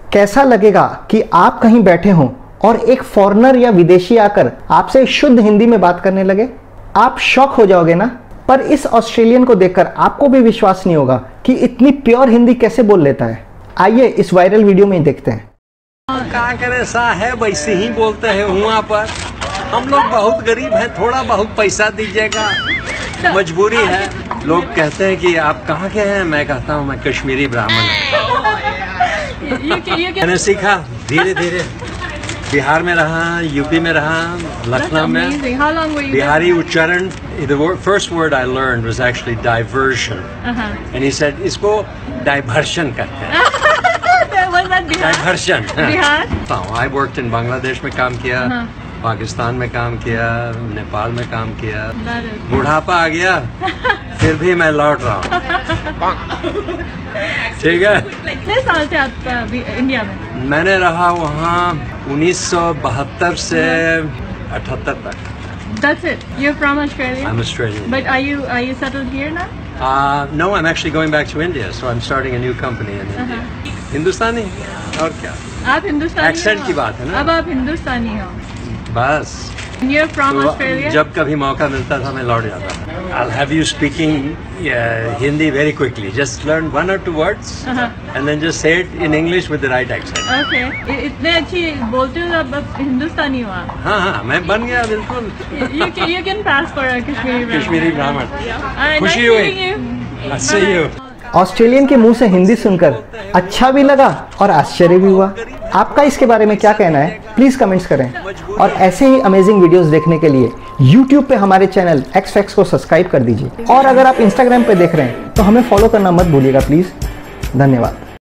कैसा लगेगा कि आप कहीं बैठे हों और एक फॉरेनर या विदेशी आकर आपसे शुद्ध हिंदी में बात करने लगे? आप शॉक हो जाओगे ना। पर इस ऑस्ट्रेलियन को देखकर आपको भी विश्वास नहीं होगा कि इतनी प्योर हिंदी कैसे बोल लेता है। आइए इस वायरल वीडियो में देखते हैं। क्या करे, सा है वैसे ही बोलते हैं वहाँ पर। हम लोग बहुत गरीब हैं, थोड़ा बहुत पैसा दीजिएगा, मजबूरी है। लोग कहते हैं कि आप कहाँ के हैं, मैं कहता हूँ मैं कश्मीरी ब्राह्मण हूँ। मैंने सीखा धीरे धीरे, बिहार में रहा, यूपी में रहा, लखनऊ में। बिहारी उच्चारण, the first word I learned was actually diversion, and he said इसको diversion कहते हैं। diversion। I worked in Bangladesh में काम किया, पाकिस्तान में काम किया, नेपाल में काम किया। बुढ़ापा आ गया फिर भी मैं लौट रहा हूँ। ठीक है। कितने साल से आप इंडिया में? मैंने रहा वहाँ 1972 से 78 तक। That's it. You're from Australia? I'm Australian. But are you settled here now? No, I'm actually going back to India, so I'm starting a new company in India. हिंदुस्तानी और क्या? आप हिंदुस्तानी? एक्सेंट की बात है ना। अब आप हिंदुस्तानी हो। बस। You're from Australia? जब कभी मौका मिलता था मैं लौट जाता था। I'll have you speaking Hindi very quickly. Just learn 1 or 2 words and then just say it in English with the right accent. Okay. इतने अच्छी बोलते हो अब हिंदुस्तानी हो आप? हाँ, मैं बन गया बिल्कुल। You can pass for a Kashmiri ब्राह्मण। खुशी हुई। See you. ऑस्ट्रेलियन के मुंह से हिंदी सुनकर अच्छा भी लगा और आश्चर्य भी हुआ। आपका इसके बारे में क्या कहना है, प्लीज कमेंट्स करें। और ऐसे ही अमेजिंग वीडियोस देखने के लिए YouTube पे हमारे चैनल एक्स फैक्ट्स को सब्सक्राइब कर दीजिए। और अगर आप Instagram पे देख रहे हैं तो हमें फॉलो करना मत भूलिएगा प्लीज। धन्यवाद।